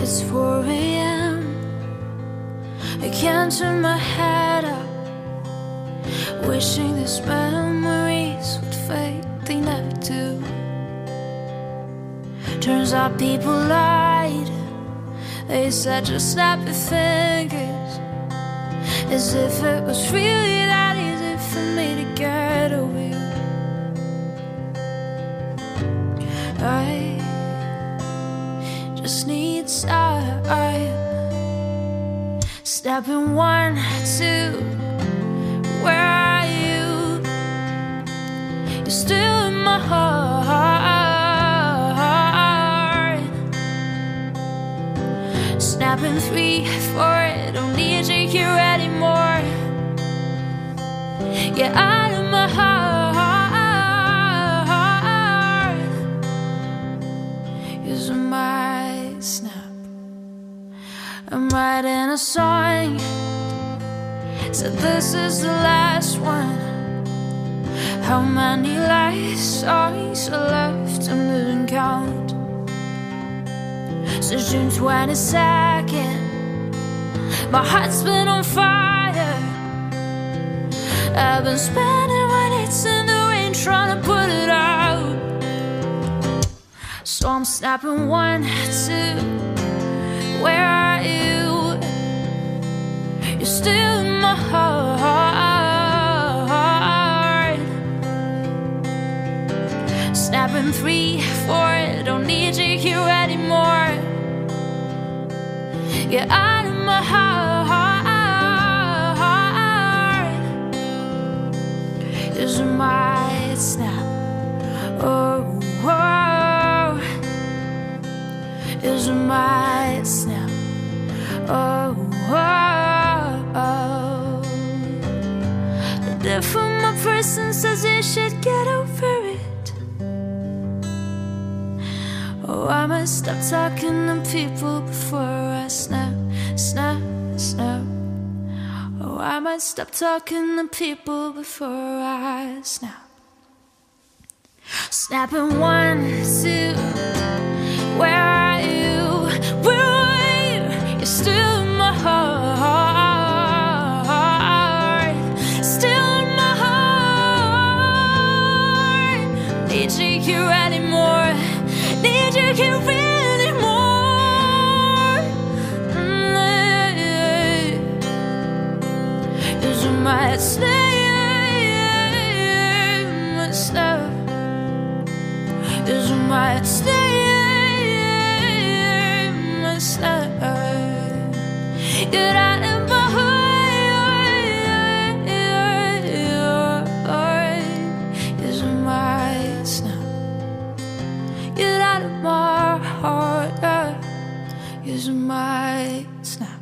It's 4 AM. I can't turn my head up, wishing these memories would fade. They never do. Turns out people lied. They said just snap your fingers, as if it was really that easy for me to get over you. I just need time. Stepping 1, 2, where are you? You're still in my heart. Snapping 3, 4, don't need you here anymore. Get out of my heart. Use my snap. I'm writing a song, said this is the last one. How many life songs are left? I'm losing count. Since June 22nd, my heart's been on fire. I've been spending my nights in the rain trying to put it out. So I'm snapping 1, 2, where are you? You're still in my heart. Snapping 3, 4, don't need you here anymore. Get out of my heart. Is my snap. Oh, oh. Is my snap. Oh, oh, oh. The different person says you should get over it. Oh, I must stop talking to people before I snap, snap, snap. Oh, I might stop talking to people before I snap. Snapping 1, 2, where are you? Where are you? You're still in my heart. Still in my heart. Need you here anymore. Need you here anymore. Is my stay, my stuff. Is my stay, my stuff. Get out of my heart. Is my snap. Get out of my heart. Is my snap.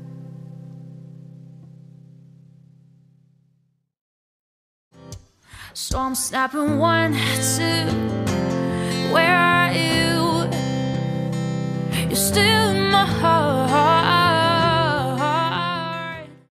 So I'm snapping 1, 2, where are you? You're still